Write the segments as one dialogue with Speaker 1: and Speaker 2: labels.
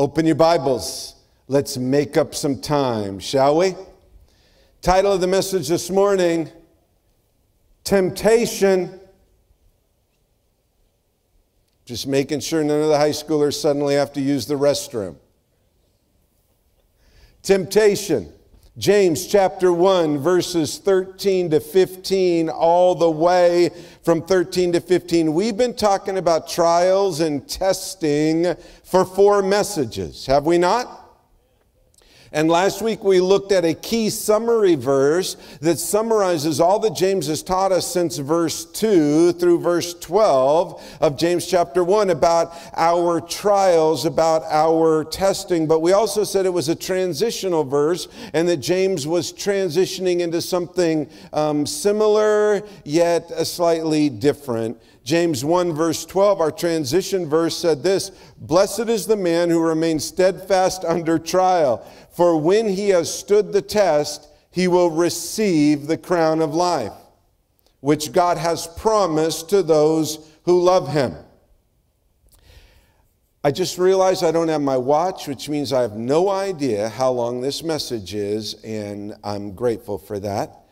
Speaker 1: Open your Bibles. Let's make up some time, shall we? Title of the message this morning, Temptation. Just making sure none of the high schoolers suddenly have to use the restroom. Temptation. James chapter 1, verses 13 to 15, all the way from 13 to 15. We've been talking about trials and testing for 4 messages, have we not? And last week we looked at a key summary verse that summarizes all that James has taught us since verse 2 through verse 12 of James chapter 1 about our trials, about our testing. But we also said it was a transitional verse and that James was transitioning into something similar yet slightly different. James 1 verse 12, our transition verse, said this: "Blessed is the man who remains steadfast under trial, for when he has stood the test, he will receive the crown of life, which God has promised to those who love him." I just realized I don't have my watch, which means I have no idea how long this message is, and I'm grateful for that.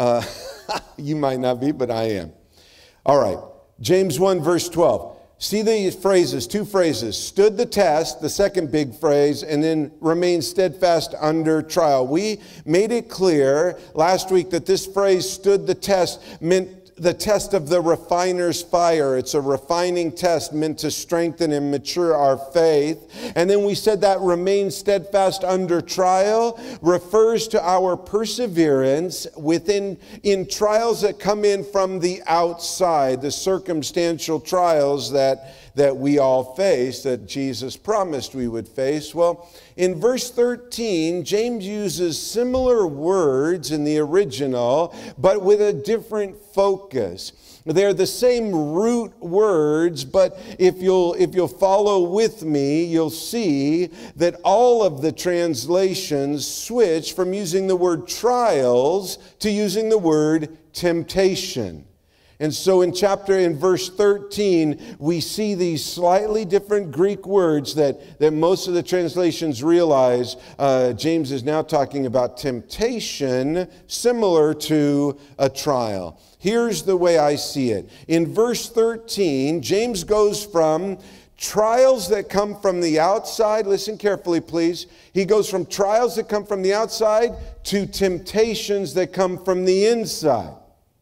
Speaker 1: You might not be, but I am. All right. James 1 verse 12. See these phrases, 2 phrases. Stood the test, the second big phrase, and then remain steadfast under trial. We made it clear last week that this phrase, stood the test, meant the test of the refiner's fire. It's a refining test meant to strengthen and mature our faith. And then we said that remain steadfast under trial refers to our perseverance in trials that come in from the outside, the circumstantial trials that we all face, that Jesus promised we would face. Well, in verse 13, James uses similar words in the original, but with a different focus. They're the same root words, but if you'll follow with me, you'll see that all of the translations switch from using the word trials to using the word temptation. And so in verse 13, we see these slightly different Greek words that most of the translations realize. James is now talking about temptation similar to a trial. Here's the way I see it. In verse 13, James goes from trials that come from the outside, listen carefully please, he goes from trials that come from the outside to temptations that come from the inside.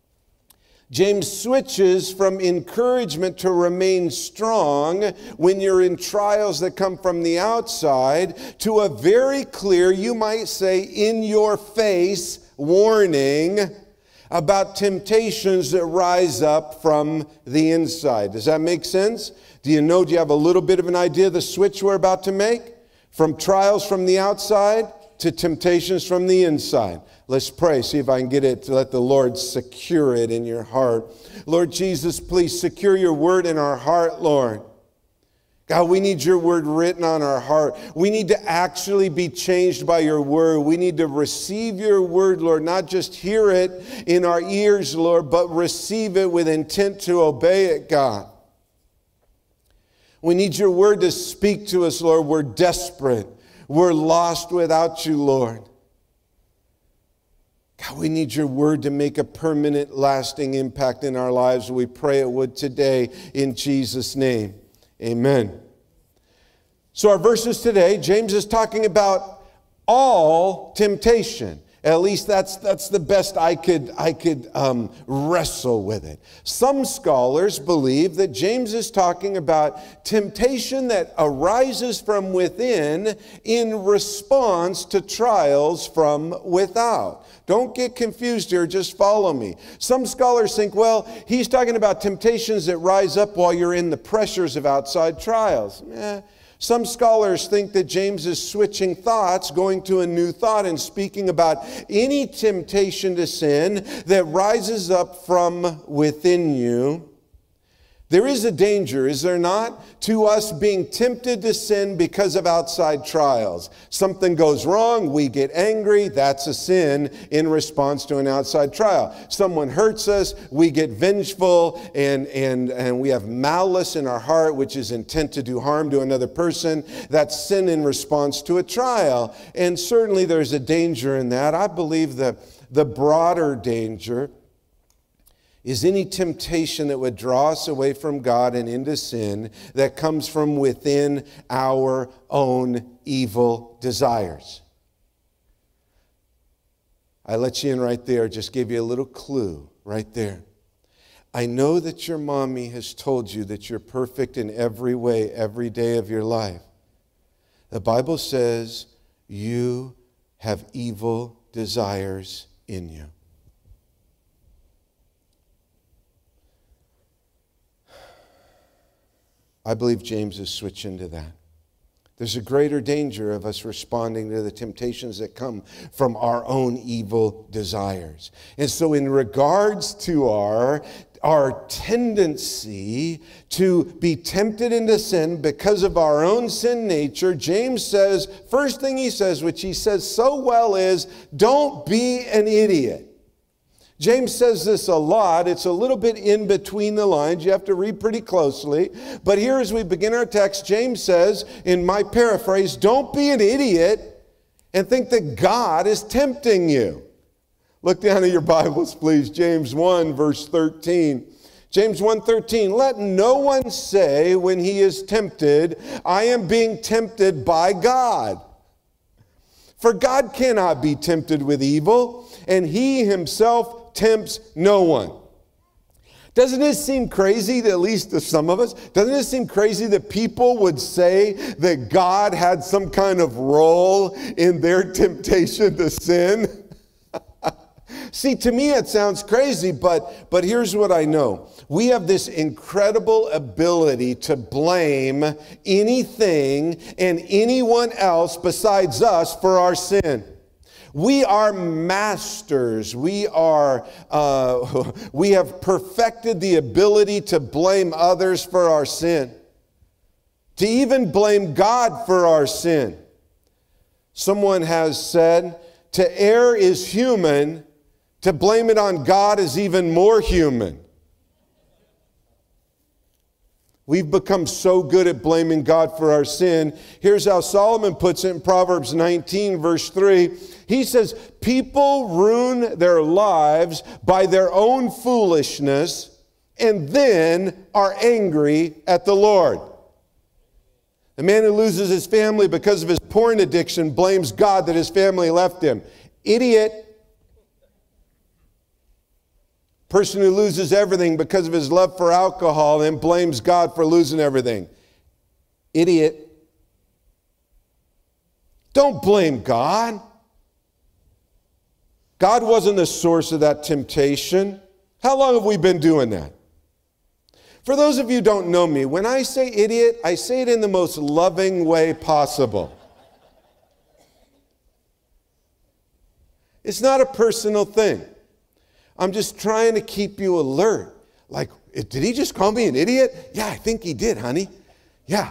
Speaker 1: James switches from encouragement to remain strong when you're in trials that come from the outside to a very clear, you might say, in your face warning about temptations that rise up from the inside. Does that make sense? Do you have a little bit of an idea of the switch we're about to make? From trials from the outside to temptations from the inside. Let's pray, see if I can get it to let the Lord secure it in your heart. Lord Jesus, please secure your word in our heart, Lord. God, we need your word written on our heart. We need to actually be changed by your word. We need to receive your word, Lord, not just hear it in our ears, Lord, but receive it with intent to obey it, God. We need your word to speak to us, Lord. We're desperate. We're lost without you, Lord. God, we need your word to make a permanent, lasting impact in our lives. We pray it would today in Jesus' name. Amen. So our verses today, James is talking about all temptation. At least that's the best I could wrestle with it. Some scholars believe that James is talking about temptation that arises from within in response to trials from without. Don't get confused here, just follow me. Some scholars think, well, he's talking about temptations that rise up while you're in the pressures of outside trials. Some scholars think that James is switching thoughts, going to a new thought, and speaking about any temptation to sin that rises up from within you. There is a danger, is there not, to us being tempted to sin because of outside trials. Something goes wrong, we get angry, that's a sin in response to an outside trial. Someone hurts us, we get vengeful, and we have malice in our heart, which is intent to do harm to another person. That's sin in response to a trial. And certainly there's a danger in that. I believe that the broader danger is any temptation that would draw us away from God and into sin that comes from within our own evil desires. I let you in right there, just gave you a little clue right there. I know that your mommy has told you that you're perfect in every way, every day of your life. The Bible says you have evil desires in you. I believe James is switching to that. There's a greater danger of us responding to the temptations that come from our own evil desires. And so in regards to our tendency to be tempted into sin because of our own sin nature, James says, first thing he says, which he says so well, is don't be an idiot. James says this a lot. It's a little bit in between the lines. You have to read pretty closely. But here as we begin our text, James says, in my paraphrase, don't be an idiot and think that God is tempting you. Look down at your Bibles, please. James 1, verse 13. James 1:13, let no one say when he is tempted, I am being tempted by God. For God cannot be tempted with evil, and he himself tempts no one. Doesn't it seem crazy, at least to some of us, doesn't it seem crazy that people would say that God had some kind of role in their temptation to sin? See, to me it sounds crazy, but here's what I know. We have this incredible ability to blame anything and anyone else besides us for our sin. We are masters. We have perfected the ability to blame others for our sin, to even blame God for our sin. Someone has said, to err is human, to blame it on God is even more human. We've become so good at blaming God for our sin. Here's how Solomon puts it in Proverbs 19, verse 3. He says, people ruin their lives by their own foolishness and then are angry at the Lord. The man who loses his family because of his porn addiction blames God that his family left him. Idiot. Person who loses everything because of his love for alcohol and blames God for losing everything. Idiot. Don't blame God. God wasn't the source of that temptation. How long have we been doing that? For those of you who don't know me, when I say idiot, I say it in the most loving way possible. It's not a personal thing. I'm just trying to keep you alert. Like, did he just call me an idiot? Yeah, I think he did, honey. Yeah.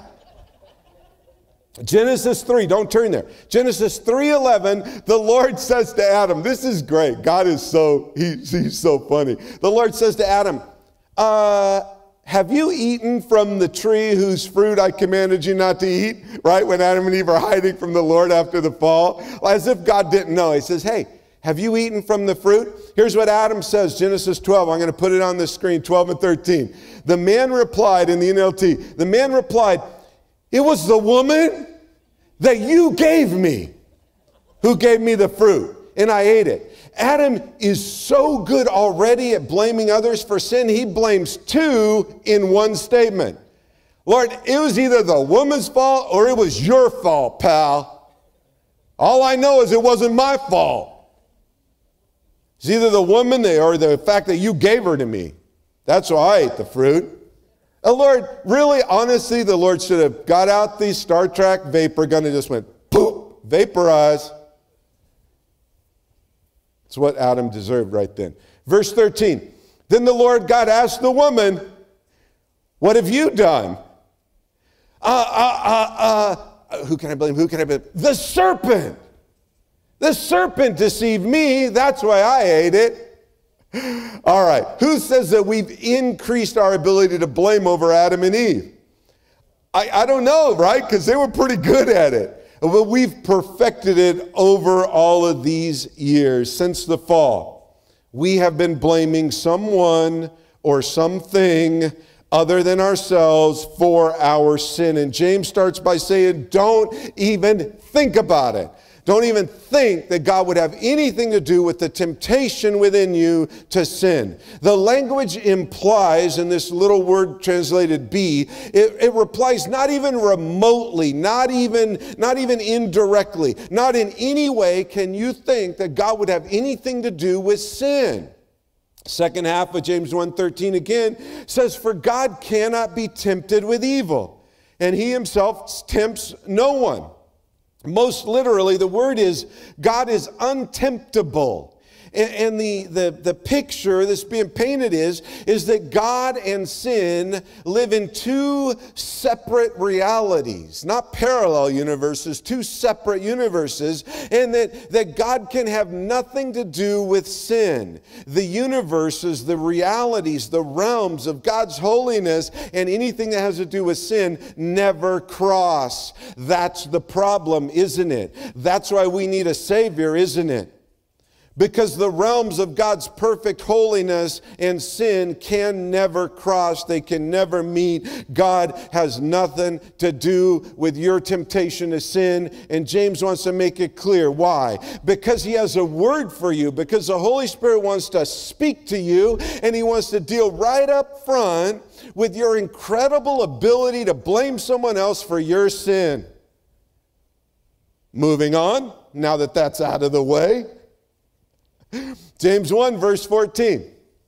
Speaker 1: Genesis 3, don't turn there. Genesis 3:11, the Lord says to Adam, this is great. God is he's so funny. The Lord says to Adam, have you eaten from the tree whose fruit I commanded you not to eat? Right, when Adam and Eve are hiding from the Lord after the fall. As if God didn't know. He says, hey, have you eaten from the fruit? Here's what Adam says, Genesis 12. I'm going to put it on the screen, 12 and 13. The man replied in the NLT, the man replied, it was the woman that you gave me who gave me the fruit, and I ate it. Adam is so good already at blaming others for sin, he blames two in one statement. Lord, it was either the woman's fault or it was your fault, pal. All I know is it wasn't my fault. It's either the woman or the fact that you gave her to me. That's why I ate the fruit. The Lord, really, honestly, the Lord should have got out the Star Trek vapor gun and just went, poof, vaporize. It's what Adam deserved right then. Verse 13, then the Lord God asked the woman, What have you done? Who can I blame? Who can I blame? The serpent. The serpent deceived me. That's why I ate it. All right. Who says that we've increased our ability to blame over Adam and Eve? I don't know, right? Because they were pretty good at it. But we've perfected it over all of these years since the fall. We have been blaming someone or something other than ourselves for our sin. And James starts by saying, don't even think about it. Don't even think that God would have anything to do with the temptation within you to sin. The language implies, in this little word translated be, it replies not even remotely, not even indirectly, not in any way can you think that God would have anything to do with sin. Second half of James 1:13 again says, for God cannot be tempted with evil, and he himself tempts no one. Most literally, the word is God is untemptable. And the picture that's being painted is that God and sin live in two separate realities, not parallel universes, two separate universes, and that God can have nothing to do with sin. The universes, the realities, the realms of God's holiness and anything that has to do with sin never cross. That's the problem, isn't it? That's why we need a Savior, isn't it? Because the realms of God's perfect holiness and sin can never cross. They can never meet. God has nothing to do with your temptation to sin. And James wants to make it clear. Why? Because he has a word for you. Because the Holy Spirit wants to speak to you. And he wants to deal right up front with your incredible ability to blame someone else for your sin. Moving on, now that that's out of the way. James 1, verse 14.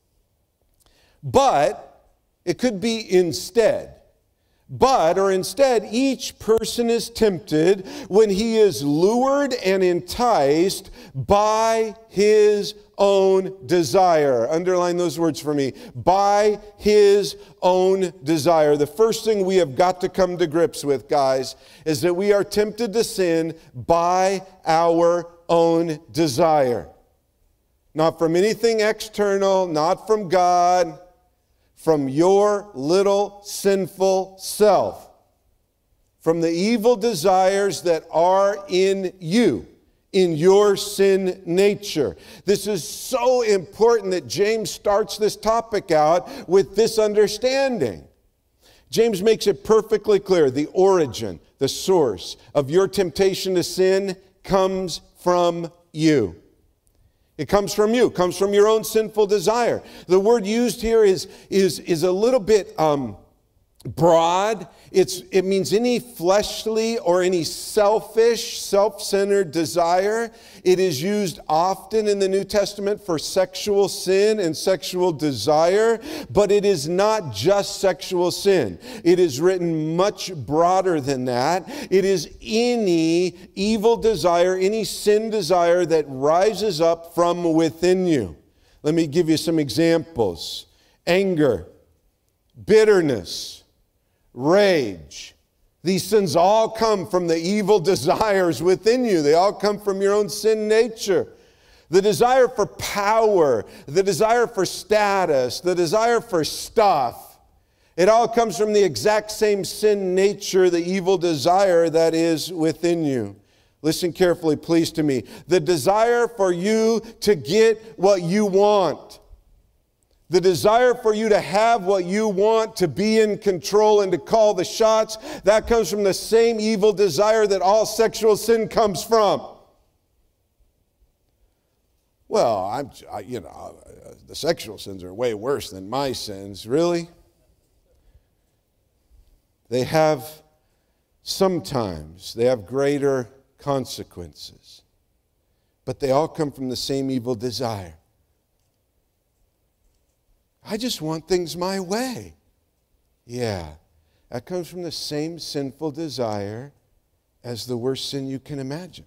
Speaker 1: But, it could be instead. But, or instead, each person is tempted when he is lured and enticed by his own desire. Underline those words for me. By his own desire. The first thing we have got to come to grips with, guys, is that we are tempted to sin by our own desire. Not from anything external, not from God, from your little sinful self, from the evil desires that are in you, in your sin nature. This is so important that James starts this topic out with this understanding. James makes it perfectly clear. The origin, the source of your temptation to sin comes from you. It comes from you. It comes from your own sinful desire. The word used here is a little bit broad. It means any fleshly or any selfish, self-centered desire. It is used often in the New Testament for sexual sin and sexual desire, but it is not just sexual sin. It is written much broader than that. It is any evil desire, any sin desire that rises up from within you. Let me give you some examples. Anger, bitterness, rage. These sins all come from the evil desires within you. They all come from your own sin nature. The desire for power, the desire for status, the desire for stuff. It all comes from the exact same sin nature, the evil desire that is within you. Listen carefully, please, to me. The desire for you to get what you want. The desire for you to have what you want, to be in control and to call the shots, that comes from the same evil desire that all sexual sin comes from. Well, the sexual sins are way worse than my sins. Really? They have greater consequences. But they all come from the same evil desire. I just want things my way. Yeah, that comes from the same sinful desire as the worst sin you can imagine.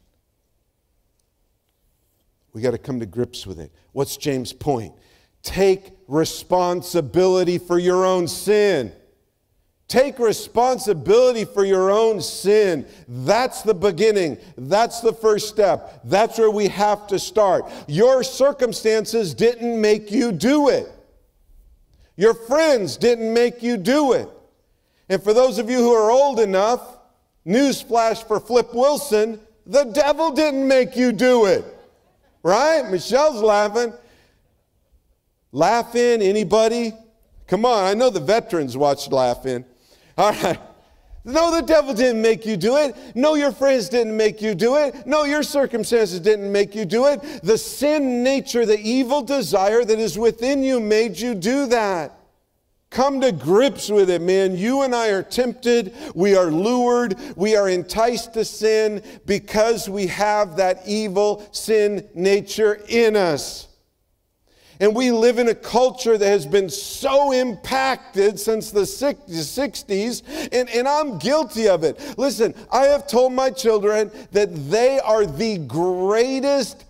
Speaker 1: We got to come to grips with it. What's James' point? Take responsibility for your own sin. Take responsibility for your own sin. That's the beginning. That's the first step. That's where we have to start. Your circumstances didn't make you do it. Your friends didn't make you do it. And for those of you who are old enough, newsflash for Flip Wilson, the devil didn't make you do it. Right? Michelle's laughing. Laughing, anybody? Come on, I know the veterans watched Laughing. All right. No, the devil didn't make you do it. No, your friends didn't make you do it. No, your circumstances didn't make you do it. The sin nature, the evil desire that is within you made you do that. Come to grips with it, man. You and I are tempted. We are lured. We are enticed to sin because we have that evil sin nature in us. And we live in a culture that has been so impacted since the 60s, and I'm guilty of it. Listen, I have told my children that they are the greatest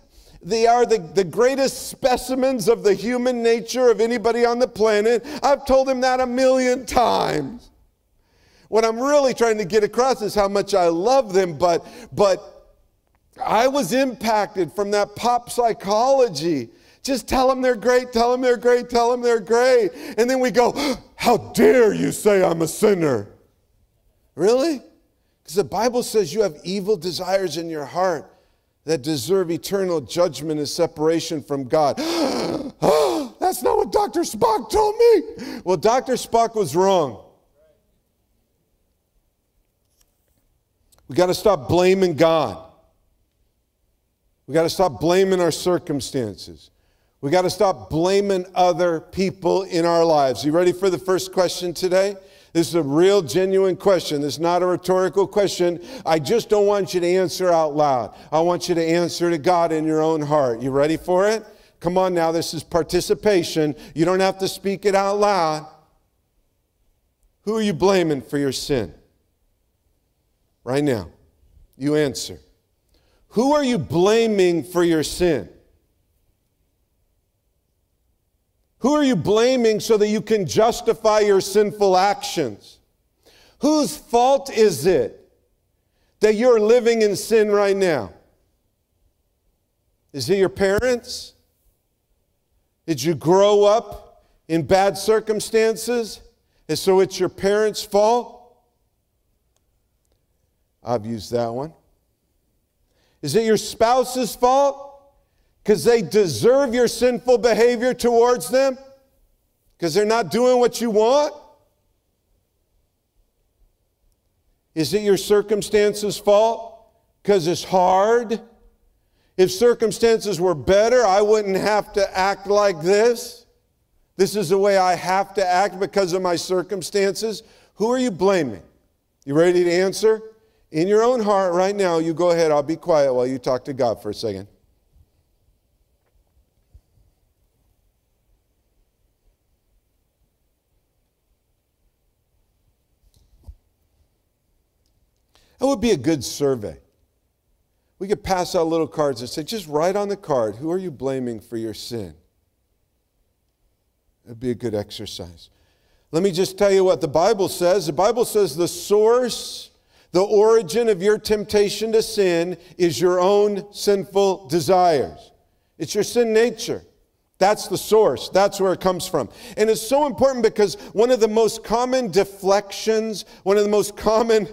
Speaker 1: specimens of the human nature of anybody on the planet. I've told them that 1,000,000 times. What I'm really trying to get across is how much I love them, but I was impacted from that pop psychology. Just tell them they're great, tell them they're great, tell them they're great. And then we go, how dare you say I'm a sinner? Really? Because the Bible says you have evil desires in your heart that deserve eternal judgment and separation from God. Oh, that's not what Dr. Spock told me. Well, Dr. Spock was wrong. We got to stop blaming God. We got to stop blaming our circumstances. We got to stop blaming other people in our lives. You ready for the first question today? This is a real, genuine question. This is not a rhetorical question. I just don't want you to answer out loud. I want you to answer to God in your own heart. You ready for it? Come on now, this is participation. You don't have to speak it out loud. Who are you blaming for your sin? Right now, you answer. Who are you blaming for your sin? Who are you blaming so that you can justify your sinful actions? Whose fault is it that you're living in sin right now? Is it your parents? Did you grow up in bad circumstances, and so it's your parents' fault? I've used that one. Is it your spouse's fault? Because they deserve your sinful behavior towards them? Because they're not doing what you want? Is it your circumstances' fault? Because it's hard? If circumstances were better, I wouldn't have to act like this. This is the way I have to act because of my circumstances. Who are you blaming? You ready to answer? In your own heart right now, you go ahead. I'll be quiet while you talk to God for a second. That would be a good survey. We could pass out little cards and say, just write on the card, who are you blaming for your sin? That'd be a good exercise. Let me just tell you what the Bible says. The Bible says the source, the origin of your temptation to sin is your own sinful desires. It's your sin nature. That's the source. That's where it comes from. And it's so important because one of the most common deflections, one of the most common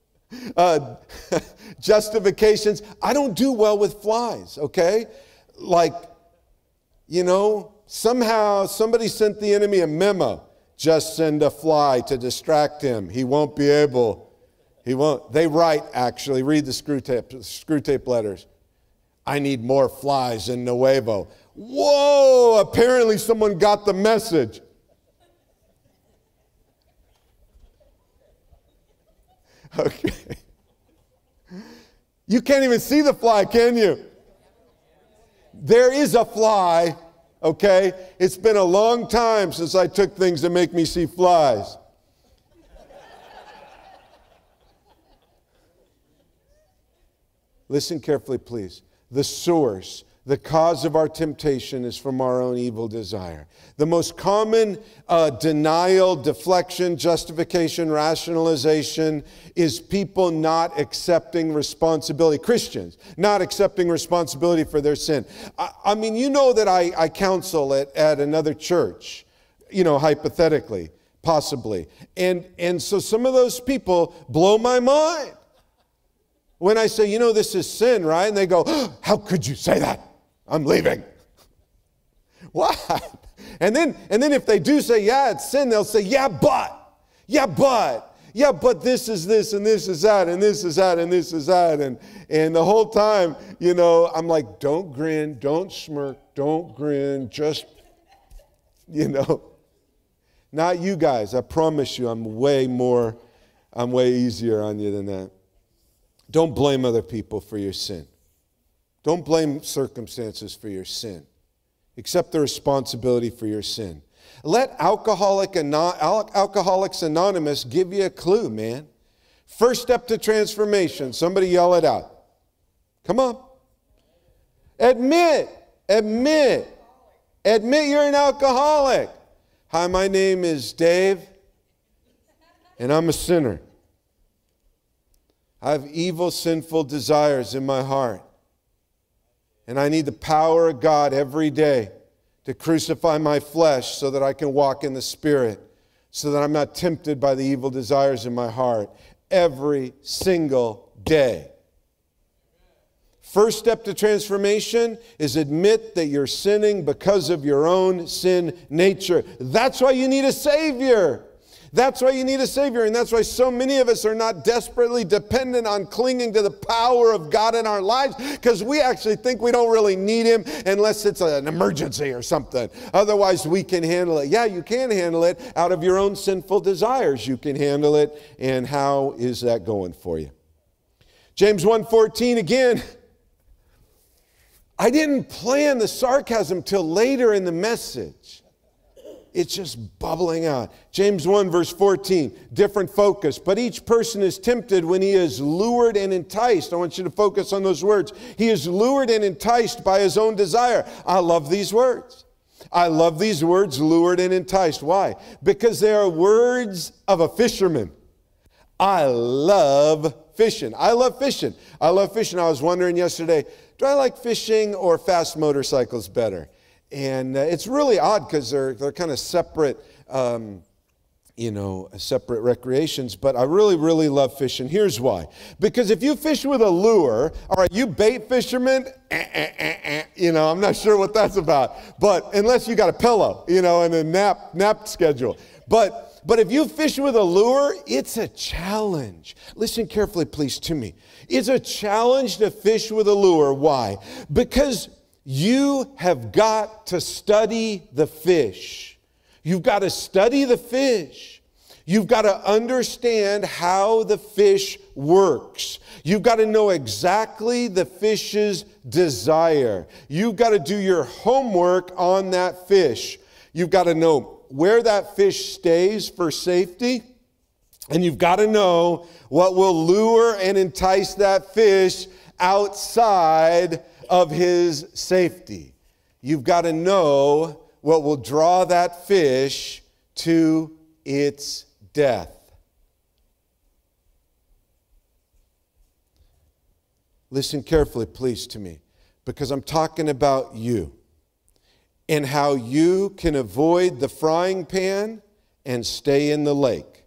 Speaker 1: justifications, I don't do well with flies, okay? Like, you know, somehow somebody sent the enemy a memo. Just send a fly to distract him. He won't be able. He won't. They write, actually, read the screw tape letters. I need more flies in Nuevo. Whoa, apparently someone got the message. Okay. You can't even see the fly, can you? There is a fly, okay? It's been a long time since I took things that make me see flies. Listen carefully, please. The source, the cause of our temptation is from our own evil desire. The most common denial, deflection, justification, rationalization is people not accepting responsibility. Christians not accepting responsibility for their sin. I mean, you know that I counsel at another church, you know, hypothetically, possibly. And so some of those people blow my mind when I say, you know, this is sin, right? And they go, oh, how could you say that? I'm leaving. What? And then if they do say, yeah, it's sin, they'll say, yeah, but this is this, and this is that, and this is that, and this is that. And the whole time, you know, I'm like, don't grin, don't smirk, don't grin, just, you know. Not you guys, I promise you, I'm way easier on you than that. Don't blame other people for your sin. Don't blame circumstances for your sin. Accept the responsibility for your sin. Let Alcoholics Anonymous give you a clue, man. First step to transformation. Somebody yell it out. Come on. Admit you're an alcoholic. Hi, my name is Dave, and I'm a sinner. I have evil, sinful desires in my heart. And I need the power of God every day to crucify my flesh so that I can walk in the Spirit, so that I'm not tempted by the evil desires in my heart every single day. First step to transformation is admit that you're sinning because of your own sin nature. That's why you need a Savior. That's why you need a Savior, and that's why so many of us are not desperately dependent on clinging to the power of God in our lives, because we actually think we don't really need Him unless it's an emergency or something. Otherwise, we can handle it. Yeah, you can handle it out of your own sinful desires. You can handle it, and how is that going for you? James 1:14 again. I didn't plan the sarcasm till later in the message. It's just bubbling out. James 1 verse 14, different focus. But each person is tempted when he is lured and enticed. I want you to focus on those words. He is lured and enticed by his own desire. I love these words. I love these words, lured and enticed. Why? Because they are words of a fisherman. I love fishing. I love fishing. I love fishing. I was wondering yesterday, do I like fishing or fast motorcycles better? And it's really odd because they're kind of separate, separate recreations. But I really, really love fishing. Here's why. Because if you fish with a lure, all right, you bait fishermen, I'm not sure what that's about. But unless you got a pillow, and a nap schedule. But if you fish with a lure, it's a challenge. Listen carefully, please, to me. It's a challenge to fish with a lure. Why? Because you have got to study the fish. You've got to study the fish. You've got to understand how the fish works. You've got to know exactly the fish's desire. You've got to do your homework on that fish. You've got to know where that fish stays for safety. And you've got to know what will lure and entice that fish outside of his safety. You've got to know what will draw that fish to its death. Listen carefully, please, to me, because I'm talking about you and how you can avoid the frying pan and stay in the lake.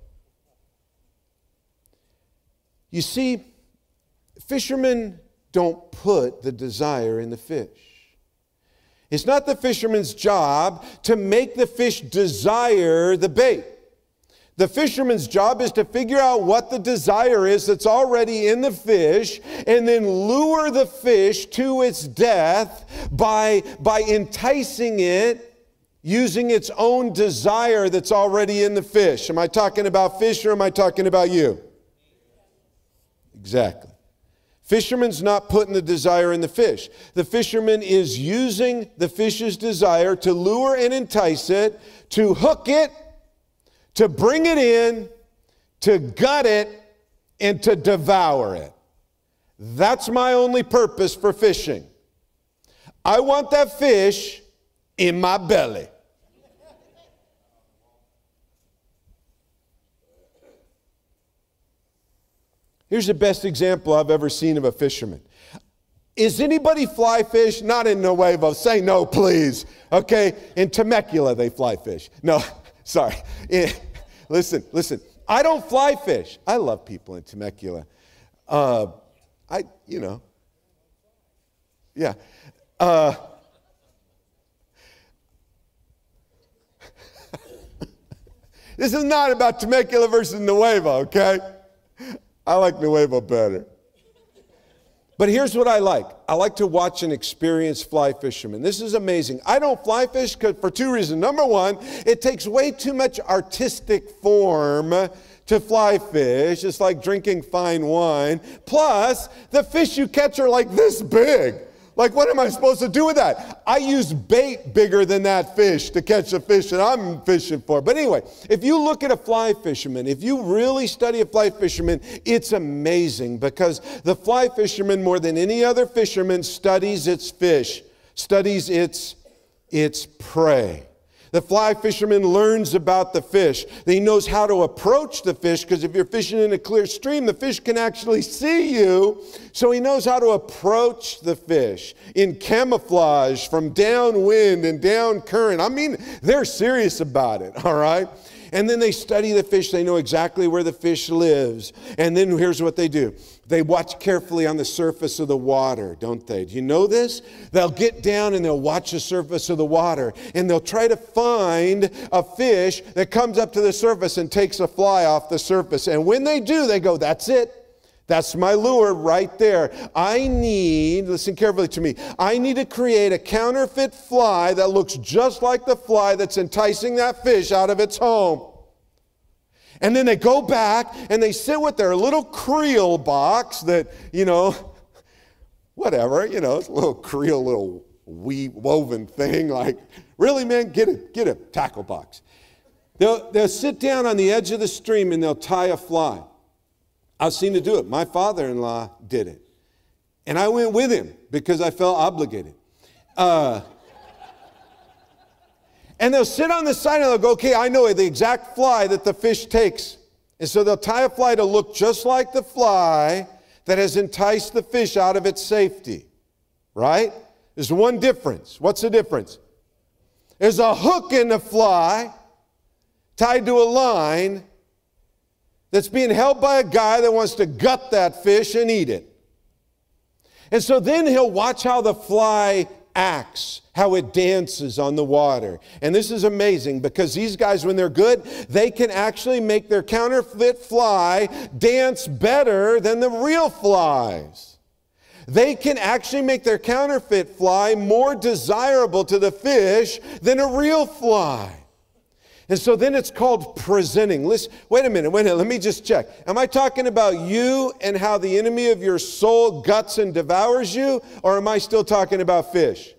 Speaker 1: You see, fishermen don't put the desire in the fish. It's not the fisherman's job to make the fish desire the bait. The fisherman's job is to figure out what the desire is that's already in the fish and then lure the fish to its death by enticing it using its own desire that's already in the fish. Am I talking about fish or am I talking about you? Exactly. Fisherman's not putting the desire in the fish. The fisherman is using the fish's desire to lure and entice it, to hook it, to bring it in, to gut it, and to devour it. That's my only purpose for fishing. I want that fish in my belly. Here's the best example I've ever seen of a fisherman. Is anybody fly fish? Not in Nuevo. Say no, please. Okay? In Temecula, they fly fish. No, sorry. Listen. I don't fly fish. I love people in Temecula. Yeah. This is not about Temecula versus Nuevo, okay? I like Nuevo better. But here's what I like. I like to watch and experience fly fishermen. This is amazing. I don't fly fish for two reasons. Number one, it takes way too much artistic form to fly fish. It's like drinking fine wine. Plus, the fish you catch are like this big. Like, what am I supposed to do with that? I use bait bigger than that fish to catch the fish that I'm fishing for. But anyway, if you look at a fly fisherman, if you really study a fly fisherman, it's amazing because the fly fisherman, more than any other fisherman, studies its fish, studies its prey. The fly fisherman learns about the fish. He knows how to approach the fish because if you're fishing in a clear stream, the fish can actually see you. So he knows how to approach the fish in camouflage from downwind and down current. I mean, they're serious about it, all right? And then they study the fish. They know exactly where the fish lives. And then here's what they do. They watch carefully on the surface of the water, don't they? Do you know this? They'll get down and they'll watch the surface of the water. And they'll try to find a fish that comes up to the surface and takes a fly off the surface. And when they do, they go, that's it. That's my lure right there. Listen carefully to me, I need to create a counterfeit fly that looks just like the fly that's enticing that fish out of its home. And then they go back and they sit with their little creel box that, whatever, it's a little creel, little woven thing. Like, really, man, get a tackle box. They'll sit down on the edge of the stream and they'll tie a fly. I've seen it do it. My father-in-law did it. And I went with him because I felt obligated. And they'll sit on the side and they'll go, okay, I know the exact fly that the fish takes. And so they'll tie a fly to look just like the fly that has enticed the fish out of its safety. Right? There's one difference. What's the difference? There's a hook in the fly tied to a line that's being held by a guy that wants to gut that fish and eat it. And so then he'll watch how the fly acts, how it dances on the water. And this is amazing because these guys, when they're good, they can actually make their counterfeit fly dance better than the real flies. They can actually make their counterfeit fly more desirable to the fish than a real fly. And so then it's called presenting. Listen, wait a minute, let me just check. Am I talking about you and how the enemy of your soul guts and devours you? Or am I still talking about fish?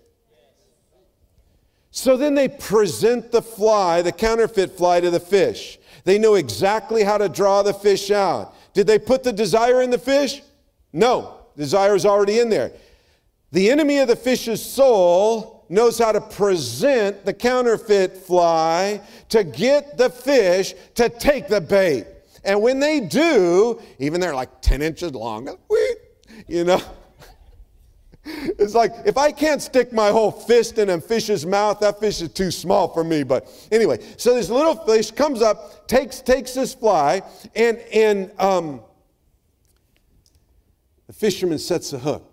Speaker 1: So then they present the fly, the counterfeit fly, to the fish. They know exactly how to draw the fish out. Did they put the desire in the fish? No, desire is already in there. The enemy of the fish's soul knows how to present the counterfeit fly to get the fish to take the bait. And when they do, even they're like 10 inches long, it's like, if I can't stick my whole fist in a fish's mouth, that fish is too small for me. But anyway, so this little fish comes up, takes this fly, and the fisherman sets the hook.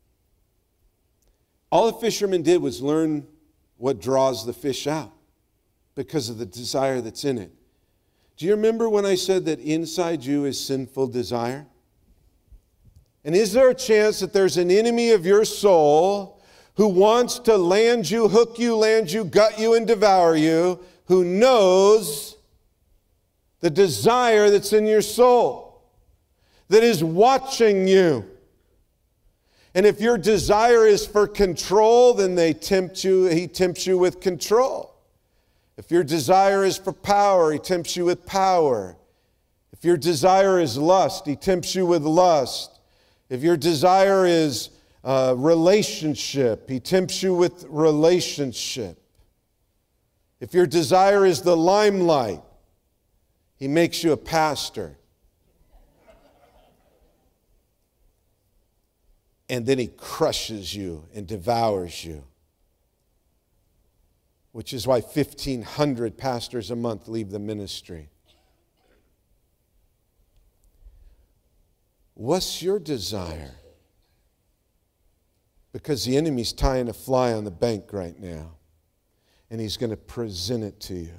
Speaker 1: All the fisherman did was learn what draws the fish out because of the desire that's in it. Do you remember when I said that inside you is sinful desire? And is there a chance that there's an enemy of your soul who wants to land you, hook you, gut you, and devour you, who knows the desire that's in your soul, that is watching you? And if your desire is for control, then he tempts you with control. If your desire is for power, he tempts you with power. If your desire is lust, he tempts you with lust. If your desire is relationship. He tempts you with relationship. If your desire is the limelight, he makes you a pastor. And then he crushes you and devours you. Which is why 1,500 pastors a month leave the ministry. What's your desire? Because the enemy's tying a fly on the bank right now. And he's going to present it to you.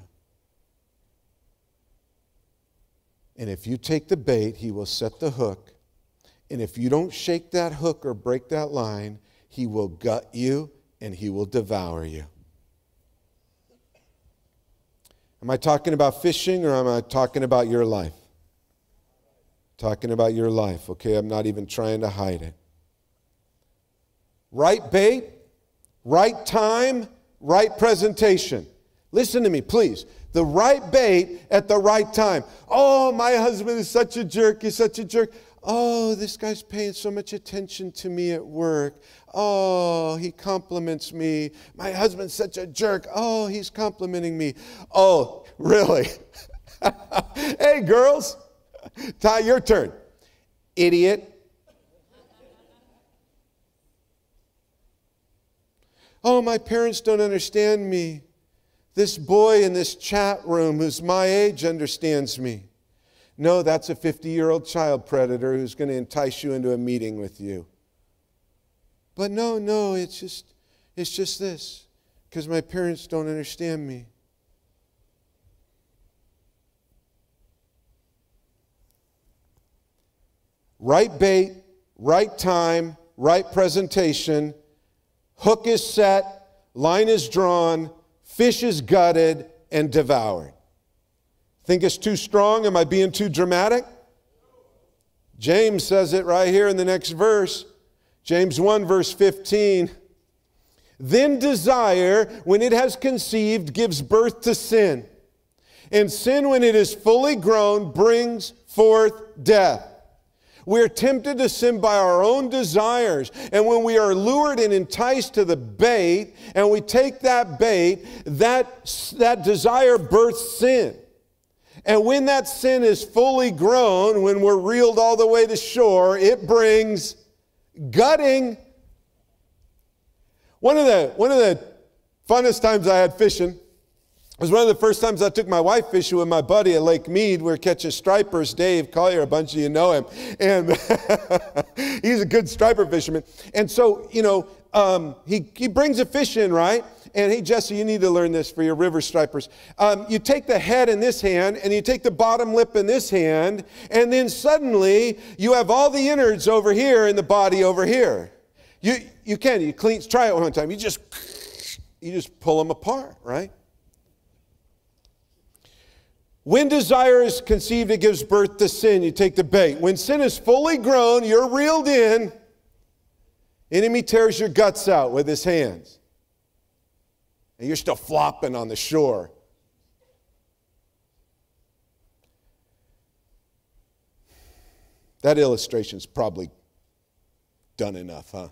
Speaker 1: And if you take the bait, he will set the hook. And if you don't shake that hook or break that line, he will gut you and he will devour you. Am I talking about fishing or am I talking about your life? Talking about your life, okay? I'm not even trying to hide it. Right bait, right time, right presentation. Listen to me, please. The right bait at the right time. Oh, my husband is such a jerk. He's such a jerk. Oh, this guy's paying so much attention to me at work. Oh, he compliments me. My husband's such a jerk. Oh, he's complimenting me. Oh, really? Hey, girls. Ty, your turn. Idiot. Oh, my parents don't understand me. This boy in this chat room who's my age understands me. No, that's a 50-year-old child predator who's going to entice you into a meeting with you. But no, it's just this, because my parents don't understand me. Right bait, right time, right presentation, hook is set, line is drawn, fish is gutted and devoured. Think it's too strong? Am I being too dramatic? James says it right here in the next verse. James 1 verse 15. Then desire, when it has conceived, gives birth to sin. And sin, when it is fully grown, brings forth death. We're tempted to sin by our own desires. And when we are lured and enticed to the bait, and we take that bait, that desire births sin. And when that sin is fully grown, when we're reeled all the way to shore, it brings gutting. One of the funnest times I had fishing was one of the first times I took my wife fishing with my buddy at Lake Mead. We were catching stripers. Dave Collier, a bunch of you know him. And he's a good striper fisherman. And so, he brings a fish in, right? And hey, Jesse, you need to learn this for your river stripers. You take the head in this hand, and you take the bottom lip in this hand, and then suddenly you have all the innards over here and the body over here. You try it one time. You just pull them apart, right? When desire is conceived, it gives birth to sin. You take the bait. When sin is fully grown, you're reeled in. Enemy tears your guts out with his hands. And you're still flopping on the shore. That illustration's probably done enough, huh?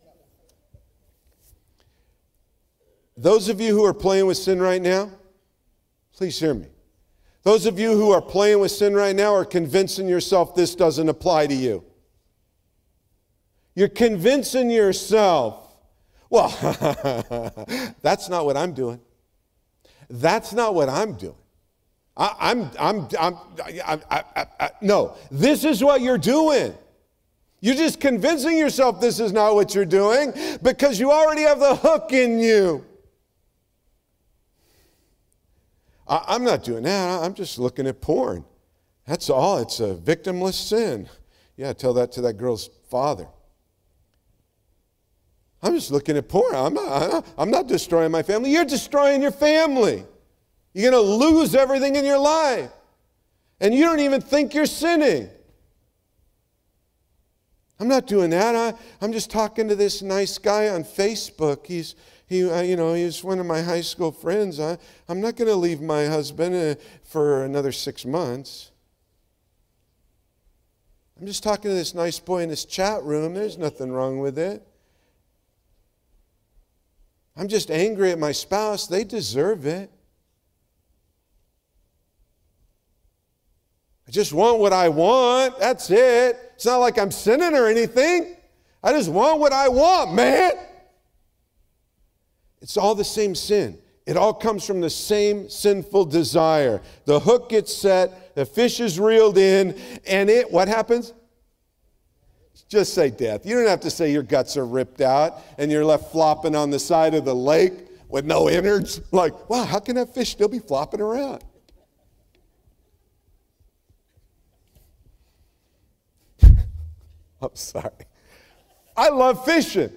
Speaker 1: Those of you who are playing with sin right now, please hear me. Those of you who are playing with sin right now are convincing yourself this doesn't apply to you. You're convincing yourself, well, that's not what I'm doing. That's not what I'm doing. No, this is what you're doing. You're just convincing yourself this is not what you're doing because you already have the hook in you. I'm not doing that. I'm just looking at porn. That's all. It's a victimless sin. Yeah, tell that to that girl's father. I'm just looking at porn. I'm not destroying my family. You're destroying your family. You're going to lose everything in your life. And you don't even think you're sinning. I'm not doing that. I'm just talking to this nice guy on Facebook. He's one of my high school friends. I'm not going to leave my husband for another 6 months. I'm just talking to this nice boy in this chat room. There's nothing wrong with it. I'm just angry at my spouse. They deserve it. I just want what I want. That's it. It's not like I'm sinning or anything. I just want what I want, man. It's all the same sin. It all comes from the same sinful desire. The hook gets set, the fish is reeled in, and what happens? Just say death. You don't have to say your guts are ripped out and you're left flopping on the side of the lake with no innards. Like, wow, how can that fish still be flopping around? I'm sorry. I love fishing.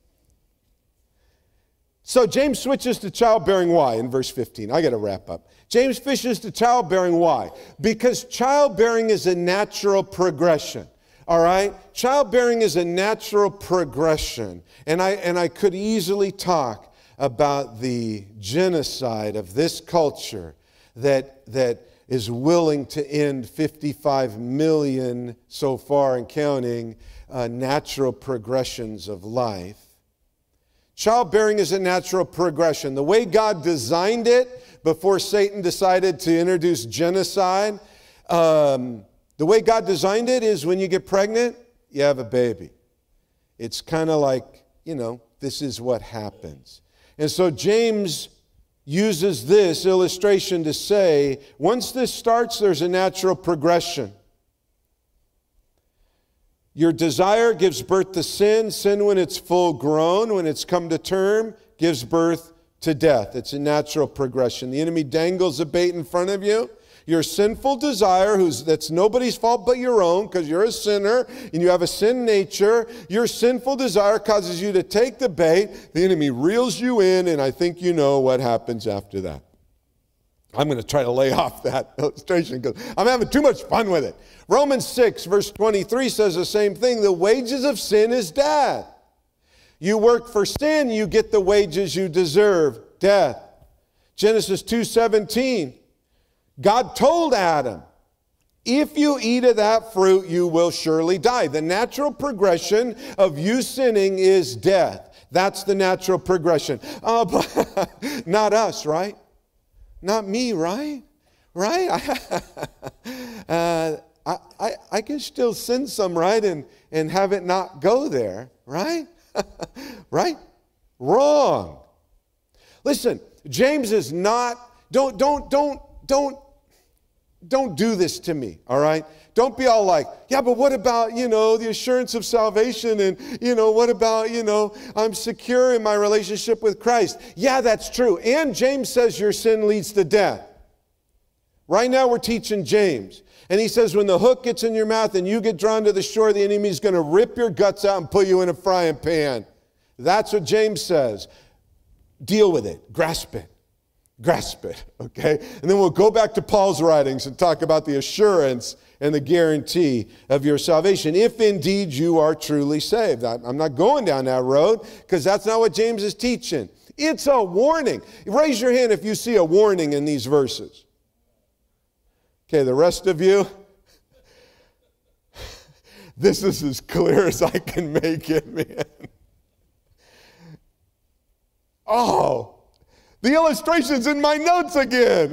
Speaker 1: So James switches to childbearing. Why? In verse 15. I got to wrap up. James switches to childbearing. Why? Because childbearing is a natural progression. All right? Childbearing is a natural progression. And I could easily talk about the genocide of this culture that is willing to end 55 million so far and counting natural progressions of life. Childbearing is a natural progression. The way God designed it before Satan decided to introduce genocide, the way God designed it is when you get pregnant, you have a baby. It's kind of like, this is what happens. And so James uses this illustration to say, once this starts, there's a natural progression. Your desire gives birth to sin. Sin, when it's full grown, when it's come to term, gives birth to death. It's a natural progression. The enemy dangles a bait in front of you. Your sinful desire, that's nobody's fault but your own, because you're a sinner and you have a sin nature. Your sinful desire causes you to take the bait. The enemy reels you in, and I think you know what happens after that. I'm going to try to lay off that illustration because I'm having too much fun with it. Romans 6, verse 23 says the same thing. The wages of sin is death. You work for sin, you get the wages you deserve, death. Genesis 2:17. God told Adam, if you eat of that fruit, you will surely die. The natural progression of you sinning is death. That's the natural progression. But not us, right? Not me, right? Right? I can still sin some, right? And have it not go there, right? Right? Wrong. Listen, James is not, don't do this to me, all right? Don't be all like, yeah, but what about, the assurance of salvation and, what about, I'm secure in my relationship with Christ. Yeah, that's true. And James says your sin leads to death. Right now we're teaching James. And he says when the hook gets in your mouth and you get drawn to the shore, the enemy's going to rip your guts out and put you in a frying pan. That's what James says. Deal with it. Grasp it. Grasp it, okay? And then we'll go back to Paul's writings and talk about the assurance and the guarantee of your salvation, if indeed you are truly saved. I'm not going down that road because that's not what James is teaching. It's a warning. Raise your hand if you see a warning in these verses. Okay, the rest of you, this is as clear as I can make it, man. Oh, the illustration's in my notes again.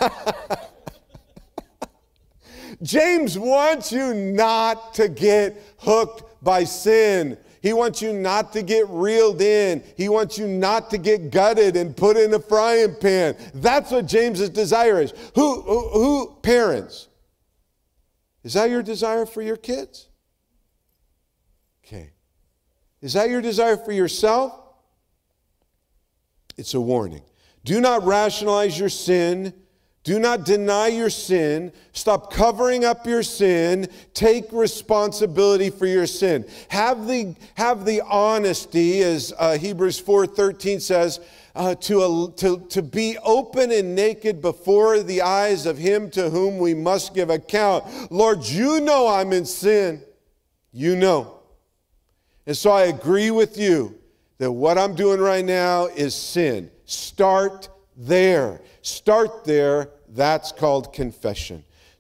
Speaker 1: James wants you not to get hooked by sin. He wants you not to get reeled in. He wants you not to get gutted and put in a frying pan. That's what James's desire is. Who parents? Is that your desire for your kids? Okay. Is that your desire for yourself? It's a warning. Do not rationalize your sin. Do not deny your sin. Stop covering up your sin. Take responsibility for your sin. Have the honesty, as Hebrews 4:13 says, to be open and naked before the eyes of him to whom we must give account. Lord, you know I'm in sin. You know. And so I agree with you that what I'm doing right now is sin. Start there. Start there. That's called confession.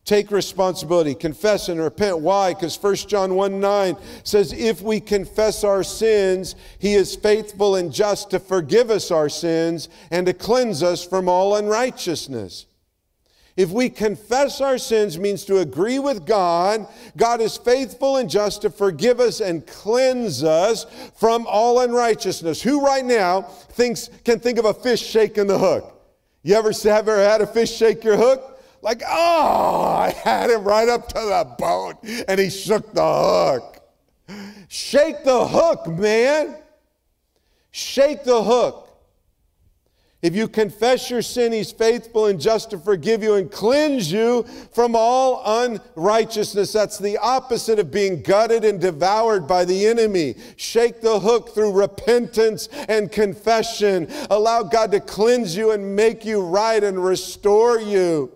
Speaker 1: Take responsibility, confess and repent. Why? Because 1 John 1:9 says, if we confess our sins, He is faithful and just to forgive us our sins and to cleanse us from all unrighteousness. If we confess our sins means to agree with God. God is faithful and just to forgive us and cleanse us from all unrighteousness. Who right now can think of a fish shaking the hook? You ever had a fish shake your hook? Like, oh, I had him right up to the boat and he shook the hook. Shake the hook, man. Shake the hook. If you confess your sin, He's faithful and just to forgive you and cleanse you from all unrighteousness. That's the opposite of being gutted and devoured by the enemy. Shake the hook through repentance and confession. Allow God to cleanse you and make you right and restore you.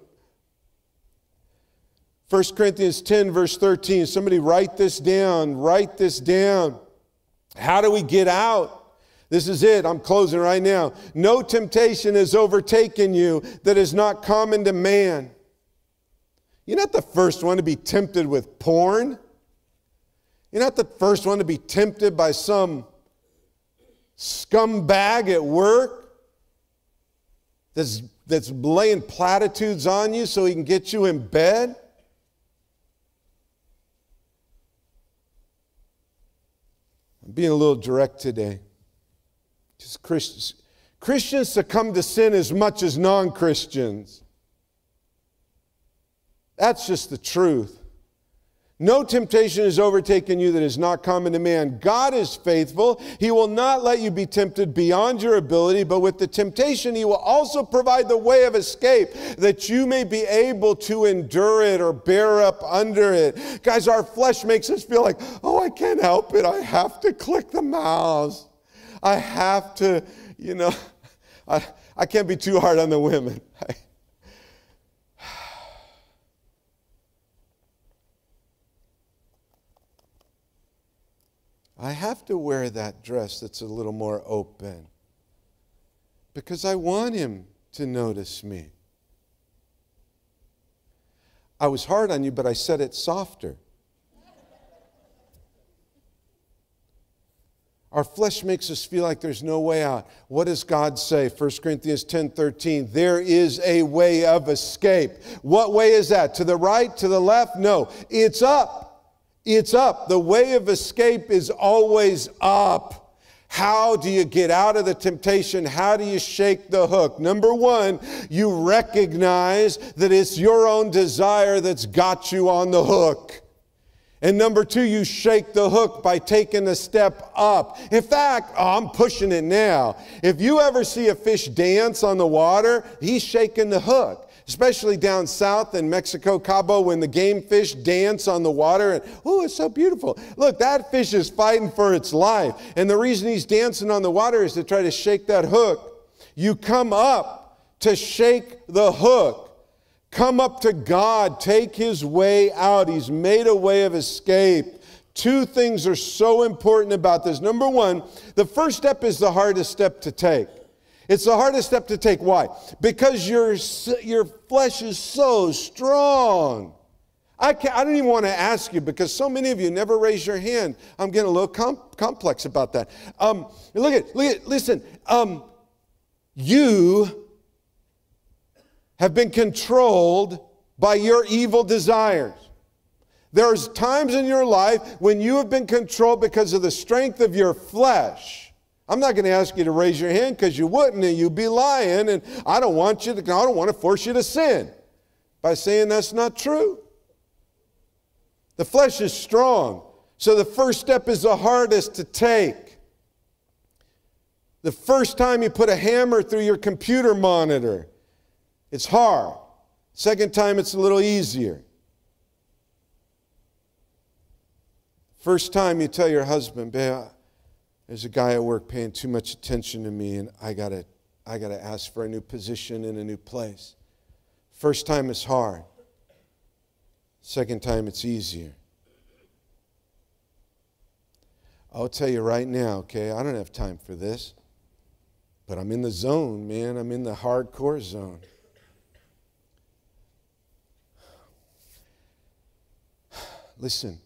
Speaker 1: 1 Corinthians 10, verse 13. Somebody write this down. Write this down. How do we get out? This is it. I'm closing right now. No temptation has overtaken you that is not common to man. You're not the first one to be tempted with porn. You're not the first one to be tempted by some scumbag at work that's laying platitudes on you so he can get you in bed. I'm being a little direct today. Just Christians succumb to sin as much as non-Christians. That's just the truth. No temptation has overtaken you that is not common to man. God is faithful. He will not let you be tempted beyond your ability, but with the temptation, He will also provide the way of escape that you may be able to endure it or bear up under it. Guys, our flesh makes us feel like, oh, I can't help it. I have to click the mouse. I have to, I can't be too hard on the women. I have to wear that dress that's a little more open because I want him to notice me. I was hard on you, but I said it softer. Our flesh makes us feel like there's no way out. What does God say? 1 Corinthians 10:13. There is a way of escape. What way is that? To the right? To the left? No. It's up. It's up. The way of escape is always up. How do you get out of the temptation? How do you shake the hook? Number one, you recognize that it's your own desire that's got you on the hook. And number two, you shake the hook by taking a step up. In fact, I'm pushing it now. If you ever see a fish dance on the water, he's shaking the hook. Especially down south in Mexico, Cabo, when the game fish dance on the water. And, oh, it's so beautiful. Look, that fish is fighting for its life. And the reason he's dancing on the water is to try to shake that hook. You come up to shake the hook. Come up to God. Take His way out. He's made a way of escape. Two things are so important about this. Number one, the first step is the hardest step to take. It's the hardest step to take. Why? Because your flesh is so strong. I don't even want to ask you because so many of you never raise your hand. I'm getting a little complex about that. Listen. You have been controlled by your evil desires. There's times in your life when you have been controlled because of the strength of your flesh. I'm not going to ask you to raise your hand because you wouldn't and you'd be lying, and I don't want to force you to sin by saying that's not true. The flesh is strong, so the first step is the hardest to take. The first time you put a hammer through your computer monitor, it's hard. Second time, it's a little easier. First time you tell your husband, babe, there's a guy at work paying too much attention to me, and I gotta ask for a new position in a new place. First time it's hard. Second time it's easier. I'll tell you right now, okay, I don't have time for this, but I'm in the zone, man. I'm in the hardcore zone. Listen,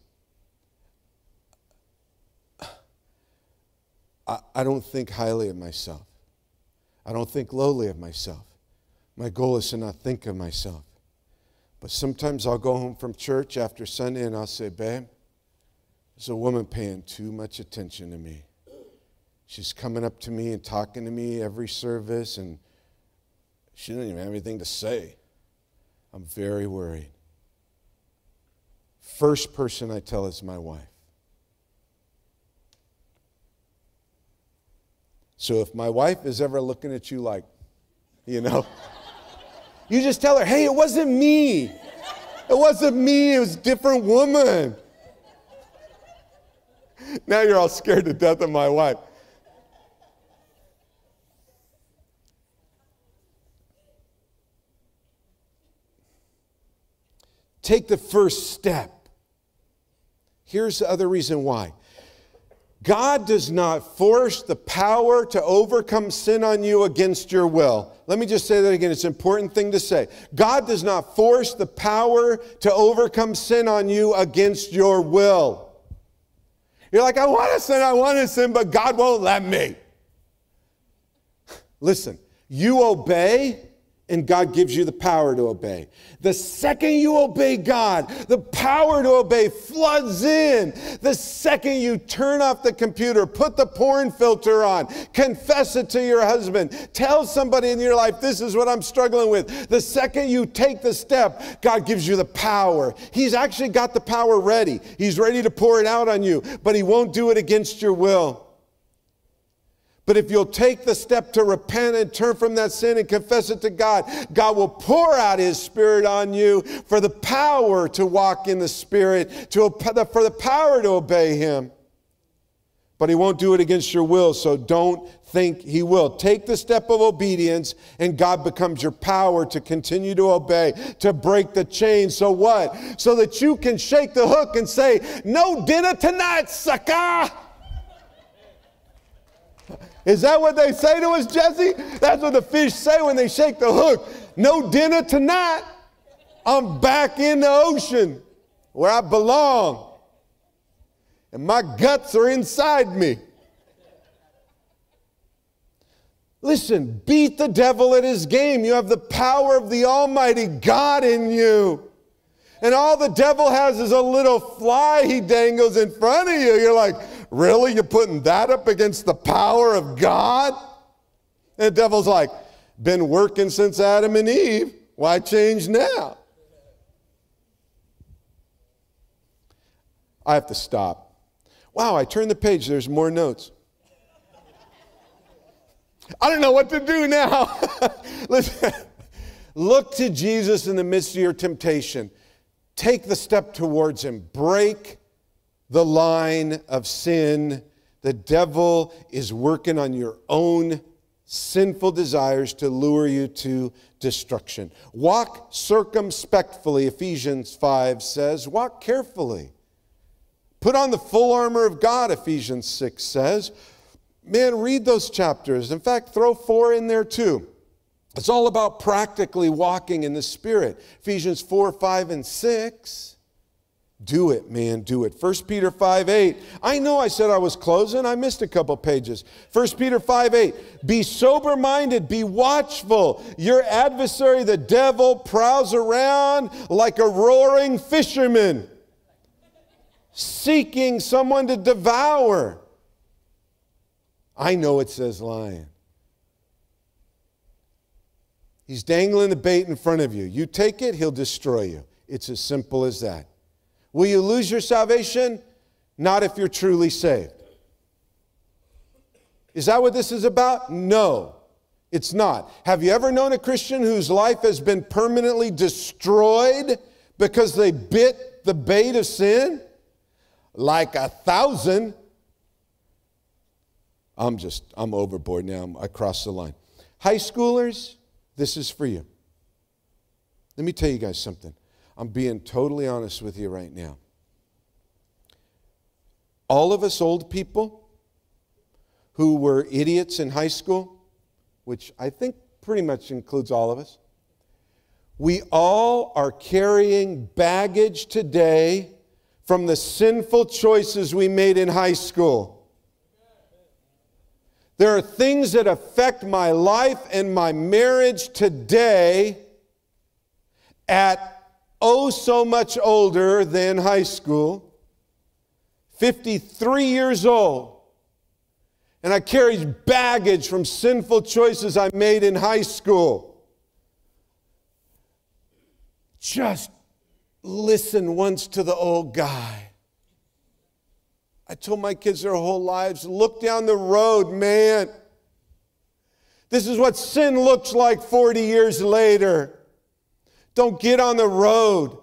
Speaker 1: I don't think highly of myself. I don't think lowly of myself. My goal is to not think of myself. But sometimes I'll go home from church after Sunday and I'll say, babe, there's a woman paying too much attention to me. She's coming up to me and talking to me every service, and she doesn't even have anything to say. I'm very worried. First person I tell is my wife. So if my wife is ever looking at you like, you just tell her, hey, it wasn't me. It wasn't me. It was a different woman. Now you're all scared to death of my wife. Take the first step. Here's the other reason why. God does not force the power to overcome sin on you against your will. Let me just say that again. It's an important thing to say. God does not force the power to overcome sin on you against your will. You're like, I want to sin, but God won't let me. Listen, you obey, and God gives you the power to obey. The second you obey God, the power to obey floods in. The second you turn off the computer, put the porn filter on, confess it to your husband, tell somebody in your life, this is what I'm struggling with. The second you take the step, God gives you the power. He's actually got the power ready. He's ready to pour it out on you, but He won't do it against your will. But if you'll take the step to repent and turn from that sin and confess it to God, God will pour out His Spirit on you for the power to walk in the Spirit, for the power to obey Him. But He won't do it against your will, so don't think He will. Take the step of obedience, and God becomes your power to continue to obey, to break the chain. So what? So that you can shake the hook and say, no dinner tonight, sucker! Is that what they say to us, Jesse? That's what the fish say when they shake the hook. No dinner tonight. I'm back in the ocean where I belong. And my guts are inside me. Listen, beat the devil at his game. You have the power of the Almighty God in you. And all the devil has is a little fly he dangles in front of you. You're like, really? You're putting that up against the power of God? And the devil's like, been working since Adam and Eve. Why change now? I have to stop. Wow, I turned the page. There's more notes. I don't know what to do now. Listen, look to Jesus in the midst of your temptation. Take the step towards Him. Break the line of sin. The devil is working on your own sinful desires to lure you to destruction. Walk circumspectly, Ephesians 5 says. Walk carefully. Put on the full armor of God, Ephesians 6 says. Man, read those chapters. In fact, throw 4 in there too. It's all about practically walking in the Spirit. Ephesians 4, 5, and 6. Do it, man, do it. 1 Peter 5, 8. I know I said I was closing. I missed a couple pages. 1 Peter 5, 8. Be sober-minded, be watchful. Your adversary, the devil, prowls around like a roaring fisherman, seeking someone to devour. I know it says lion. He's dangling the bait in front of you. You take it, he'll destroy you. It's as simple as that. Will you lose your salvation? Not if you're truly saved. Is that what this is about? No, it's not. Have you ever known a Christian whose life has been permanently destroyed because they bit the bait of sin? Like 1,000. I'm overboard now. I crossed the line. High schoolers, this is for you. Let me tell you guys something. I'm being totally honest with you right now. All of us old people who were idiots in high school, which I think pretty much includes all of us, we all are carrying baggage today from the sinful choices we made in high school. There are things that affect my life and my marriage today at oh so much older than high school, 53 years old, and I carry baggage from sinful choices I made in high school. Just listen once to the old guy. I told my kids their whole lives, look down the road, man. This is what sin looks like 40 years later. Don't get on the road.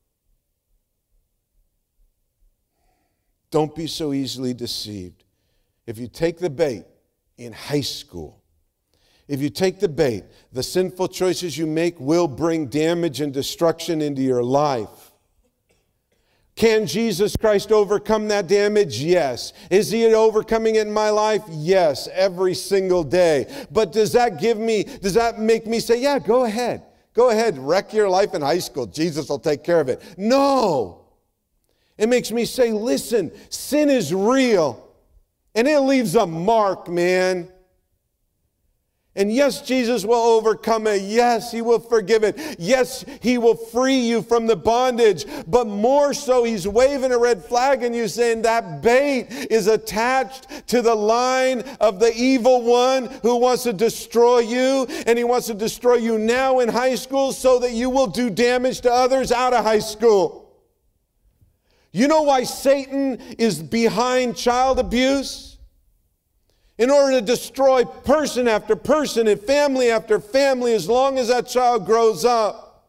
Speaker 1: Don't be so easily deceived. If you take the bait in high school, if you take the bait, the sinful choices you make will bring damage and destruction into your life. Can Jesus Christ overcome that damage? Yes. Is He overcoming it in my life? Yes, every single day. But does that make me say, yeah, go ahead. Go ahead, wreck your life in high school. Jesus will take care of it. No. It makes me say, listen, sin is real. And it leaves a mark, man. And yes, Jesus will overcome it. Yes, He will forgive it. Yes, He will free you from the bondage. But more so, He's waving a red flag and you saying that bait is attached to the line of the evil one who wants to destroy you. And he wants to destroy you now in high school so that you will do damage to others out of high school. You know why Satan is behind child abuse? In order to destroy person after person and family after family as long as that child grows up.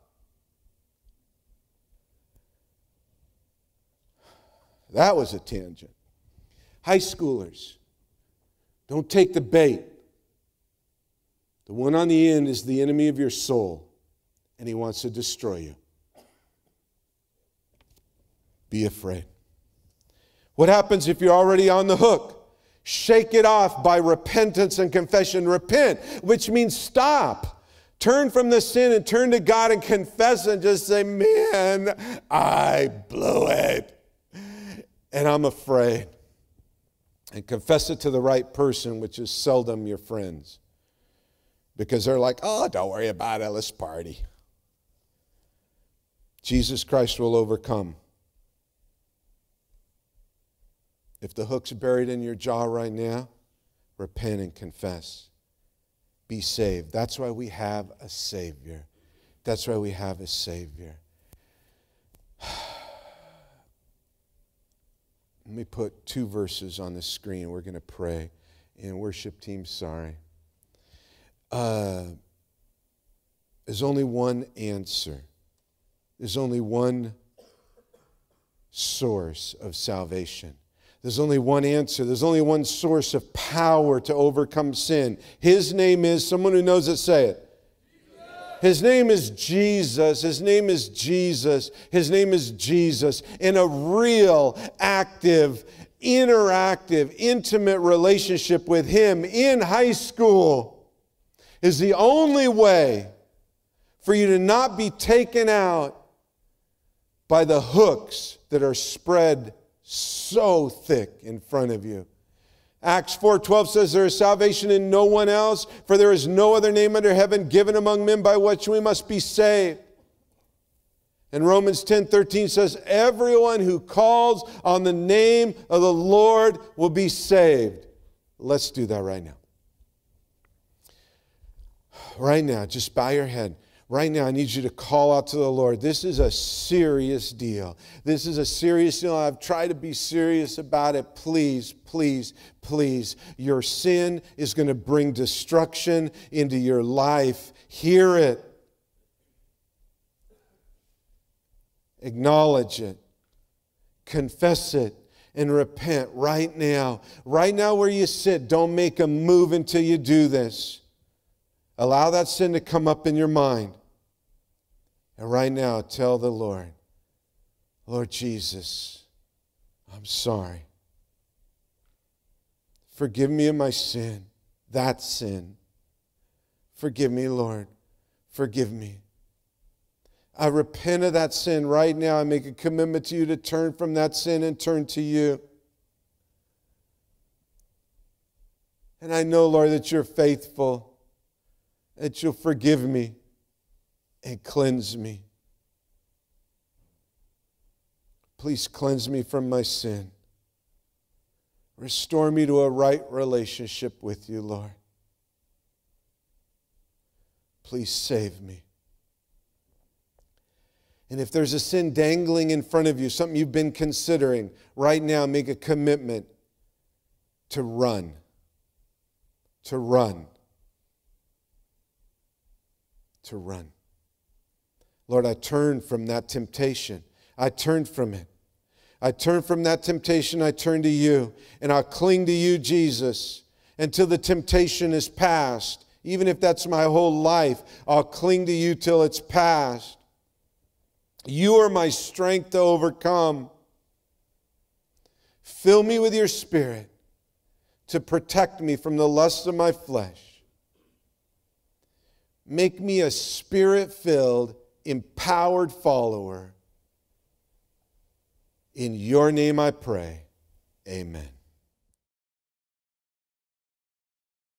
Speaker 1: That was a tangent. High schoolers, don't take the bait. The one on the end is the enemy of your soul, and he wants to destroy you. Be afraid. What happens if you're already on the hook? Shake it off by repentance and confession. Repent, which means stop. Turn from the sin and turn to God and confess and just say, man, I blew it. And I'm afraid. And confess it to the right person, which is seldom your friends. Because they're like, oh, don't worry about it, let's party. Jesus Christ will overcome. If the hook's buried in your jaw right now, repent and confess. Be saved. That's why we have a Savior. That's why we have a Savior. Let me put 2 verses on the screen. We're going to pray. And worship team, sorry. There's only one answer. There's only one source of salvation. There's only one answer. There's only one source of power to overcome sin. His name is, someone who knows it, say it. His name is Jesus. His name is Jesus. His name is Jesus. In a real, active, interactive, intimate relationship with Him in high school is the only way for you to not be taken out by the hooks that are spread so thick in front of you. Acts 4:12 says there is salvation in no one else, for there is no other name under heaven given among men by which we must be saved. And Romans 10:13 says everyone who calls on the name of the Lord will be saved. Let's do that right now. Right now, just bow your head. Right now, I need you to call out to the Lord. This is a serious deal. This is a serious deal. I've tried to be serious about it. Please, please, please. Your sin is going to bring destruction into your life. Hear it. Acknowledge it. Confess it. And repent right now. Right now where you sit, don't make a move until you do this. Allow that sin to come up in your mind. And right now, tell the Lord, Lord Jesus, I'm sorry. Forgive me of my sin, that sin. Forgive me, Lord. Forgive me. I repent of that sin right now. I make a commitment to you to turn from that sin and turn to you. And I know, Lord, that you're faithful, that you'll forgive me and cleanse me. Please cleanse me from my sin. Restore me to a right relationship with you, Lord. Please save me. And if there's a sin dangling in front of you, something you've been considering, right now make a commitment to run. To run. To run. Lord, I turn from that temptation. I turn from it. I turn from that temptation. I turn to you. And I'll cling to you, Jesus, until the temptation is past. Even if that's my whole life, I'll cling to you till it's past. You are my strength to overcome. Fill me with your Spirit to protect me from the lusts of my flesh. Make me a Spirit-filled, empowered follower. In your name I pray. Amen.